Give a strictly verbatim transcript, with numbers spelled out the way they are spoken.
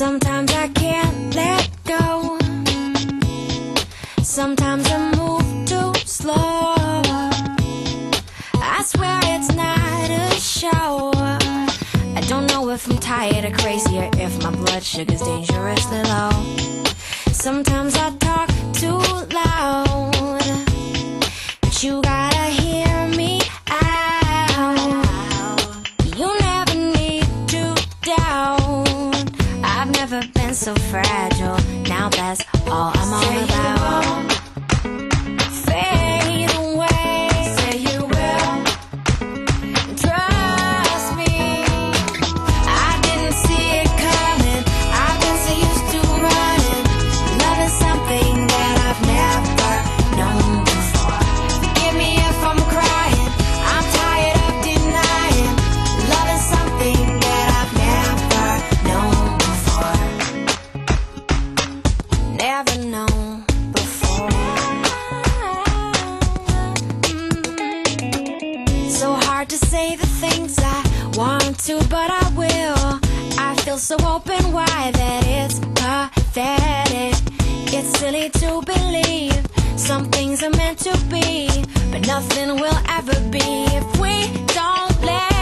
Sometimes I can't let go. Sometimes I move too slow. I swear it's not a show. I don't know if I'm tired or crazy, or if my blood sugar's dangerously low. Sometimes I talk too loud, but you gotta hear me out. You never need to doubt. I've never been so fragile. Now that's all I'm all about. Fade away. Say you will. Trust me. I didn't see it coming. I've been so used to running. Loving something that I've never known before. Forgive me if I'm crying. I'm tired of denying. Loving something that I've never known before. Never known before. Mm. So hard to say the things I want to, but I will. I feel so open wide that it's pathetic. It's silly to believe some things are meant to be, but nothing will ever be if we don't let